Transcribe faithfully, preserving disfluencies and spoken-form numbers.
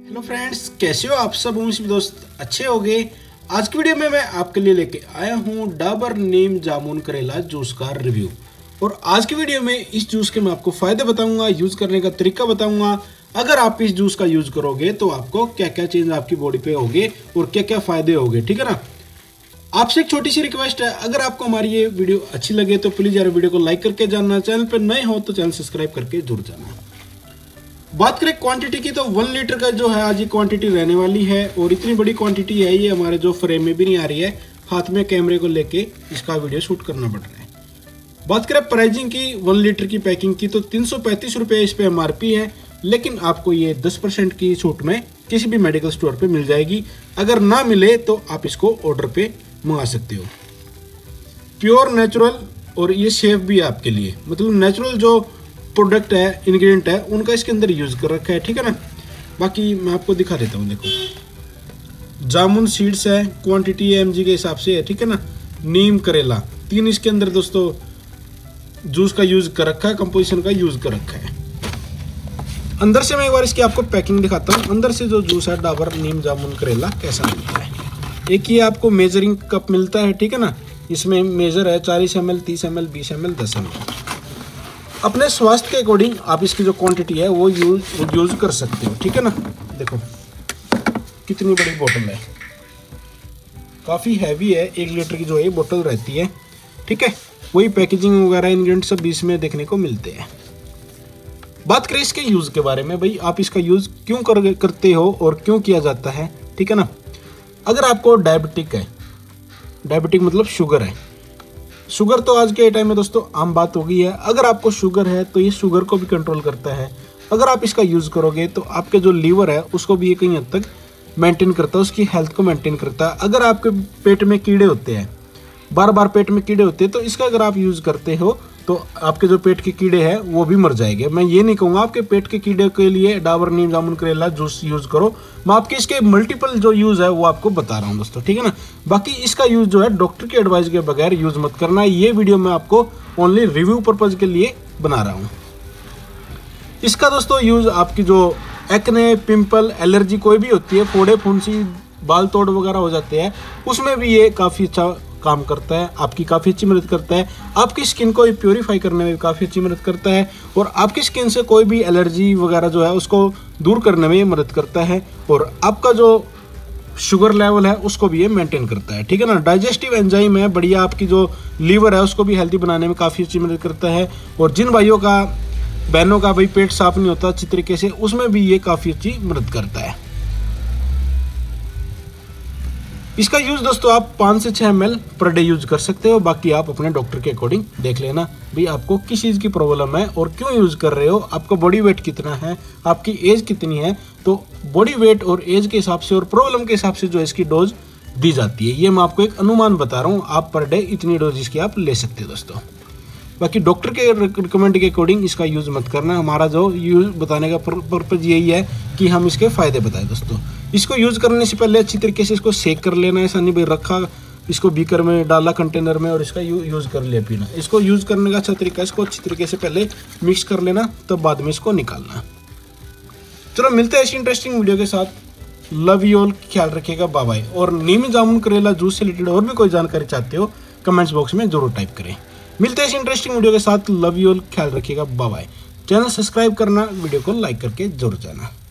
Hello friends, कैसे हो आप सब? उम्मीद दोस्त अच्छे होंगे। आज की वीडियो में मैं आपके लिए लेके आया हूँ डाबर नीम जामुन करेला जूस का रिव्यू। और आज की वीडियो में इस जूस के मैं आपको फायदे बताऊंगा, यूज करने का तरीका बताऊंगा। अगर आप इस जूस का यूज करोगे तो आपको क्या क्या चेंज आपकी बॉडी पे होंगे और क्या क्या फायदे होंगे, ठीक है ना। आपसे एक छोटी सी रिक्वेस्ट है, अगर आपको हमारी ये वीडियो अच्छी लगे तो प्लीज यार वीडियो को लाइक करके जाना, चैनल पर नए हो तो चैनल सब्सक्राइब करके जुड़ जाना। बात करें क्वांटिटी की तो वन लीटर का जो है आज ये क्वांटिटी रहने वाली है और इतनी बड़ी क्वांटिटी है, ये हमारे जो फ्रेम में भी नहीं आ रही है, हाथ में कैमरे को लेके इसका वीडियो शूट करना पड़ रहा है। बात करें प्राइसिंग की, वन लीटर की पैकिंग की तो तीन सौ पैंतीस रुपये इस पे एम आर पी है, लेकिन आपको ये दस परसेंट की छूट में किसी भी मेडिकल स्टोर पे मिल जाएगी। अगर ना मिले तो आप इसको ऑर्डर पे मंगा सकते हो। प्योर नेचुरल और ये सेफ भी है आपके लिए, मतलब नेचुरल जो प्रोडक्ट है, इंग्रेडिएंट है, उनका इसके अंदर यूज कर रखा है, ठीक है ना। बाकी मैं आपको दिखा देता हूँ, देखो जामुन सीड्स है, क्वांटिटी एमजी के हिसाब से है, ठीक है ना। नीम करेला, तीन इसके अंदर दोस्तों जूस का यूज कर रखा है, कंपोजिशन का यूज कर रखा है। अंदर से मैं एक बार इसकी आपको पैकिंग दिखाता हूँ। अंदर से जो जूस है डाबर नीम जामुन करेला कैसा मिलता है। एक ये आपको मेजरिंग कप मिलता है, ठीक है ना। इसमें मेजर है चालीस एम एल, तीस एम एल, बीस एम एल, दस एम एल। अपने स्वास्थ्य के अकॉर्डिंग आप इसकी जो क्वांटिटी है वो यूज यूज कर सकते हो, ठीक है ना। देखो कितनी बड़ी बोतल है, काफ़ी हैवी है, एक लीटर की जो है बोतल रहती है, ठीक है। वही पैकेजिंग वगैरह इंग्रेडिएंट सब इसमें देखने को मिलते हैं। बात करें इसके यूज़ के बारे में, भाई आप इसका यूज़ क्यों कर, करते हो और क्यों किया जाता है, ठीक है ना। अगर आपको डायबिटिक है, डायबिटिक मतलब शुगर है, शुगर तो आज के टाइम में दोस्तों आम बात हो गई है। अगर आपको शुगर है तो ये शुगर को भी कंट्रोल करता है। अगर आप इसका यूज़ करोगे तो आपके जो लीवर है उसको भी ये कहीं हद तक मेंटेन करता है, उसकी हेल्थ को मेंटेन करता है। अगर आपके पेट में कीड़े होते हैं, बार बार पेट में कीड़े होते हैं, तो इसका अगर आप यूज़ करते हो तो आपके जो पेट के कीड़े हैं वो भी मर जाएंगे। मैं ये नहीं कहूँगा आपके पेट के कीड़े के लिए डाबर नीम जामुन करेला जूस यूज़ करो, मैं आपके इसके मल्टीपल जो यूज़ है वो आपको बता रहा हूँ दोस्तों, ठीक है ना। बाकी इसका यूज़ जो है डॉक्टर की एडवाइस के बगैर यूज़ मत करना है। ये वीडियो मैं आपको ओनली रिव्यू पर्पज़ के लिए बना रहा हूँ। इसका दोस्तों यूज़ आपकी जो एक्ने, पिंपल, एलर्जी कोई भी होती है, फोड़े फुंसी, बाल तोड़ वगैरह हो जाते हैं, उसमें भी ये काफ़ी अच्छा काम करता है, आपकी काफ़ी अच्छी मदद करता है। आपकी स्किन को प्योरीफाई करने में काफ़ी अच्छी मदद करता है और आपकी स्किन से कोई भी एलर्जी वगैरह जो है उसको दूर करने में ये मदद करता है। और आपका जो शुगर लेवल है उसको भी ये मेंटेन करता है, ठीक है ना। डाइजेस्टिव एंजाइम है बढ़िया, आपकी जो लीवर है उसको भी हेल्दी बनाने में काफ़ी अच्छी मदद करता है। और जिन भाइयों का, बहनों का भाई पेट साफ नहीं होता अच्छी तरीके से, उसमें भी ये काफ़ी अच्छी मदद करता है। इसका यूज़ दोस्तों आप पाँच से छः M L per day use कर सकते हो। बाकी आप अपने डॉक्टर के अकॉर्डिंग देख लेना भाई आपको किस चीज़ की प्रॉब्लम है और क्यों यूज़ कर रहे हो, आपका बॉडी वेट कितना है, आपकी एज कितनी है। तो बॉडी वेट और एज के हिसाब से और प्रॉब्लम के हिसाब से जो इसकी डोज दी जाती है, ये मैं आपको एक अनुमान बता रहा हूँ। आप पर डे इतनी डोज इसकी आप ले सकते हो दोस्तों। बाकी डॉक्टर के रिकमेंड के अकॉर्डिंग इसका यूज़ मत करना। हमारा जो यूज़ बताने का पर्पज़ यही है कि हम इसके फ़ायदे बताएं दोस्तों। इसको यूज़ करने से पहले अच्छी तरीके से इसको सेक कर लेना, ऐसा नहीं भाई रखा इसको बीकर में डाला कंटेनर में और इसका यू, यूज़ कर लिया पीना। इसको यूज़ करने का अच्छा तरीका, इसको अच्छी तरीके से पहले मिक्स कर लेना, तब तो बाद में इसको निकालना। चलो मिलते हैं ऐसी इंटरेस्टिंग वीडियो के साथ। लव यू ऑल, ख्याल रखिएगा, बाय बाय। और नीम जामुन करेला जूस से रिलेटेड और भी कोई जानकारी चाहते हो कमेंट्स बॉक्स में जरूर टाइप करें। मिलते हैं इस इंटरेस्टिंग वीडियो के साथ। लव यू ऑल, ख्याल रखिएगा, बाय बाय। चैनल सब्सक्राइब करना, वीडियो को लाइक करके जरूर जाना।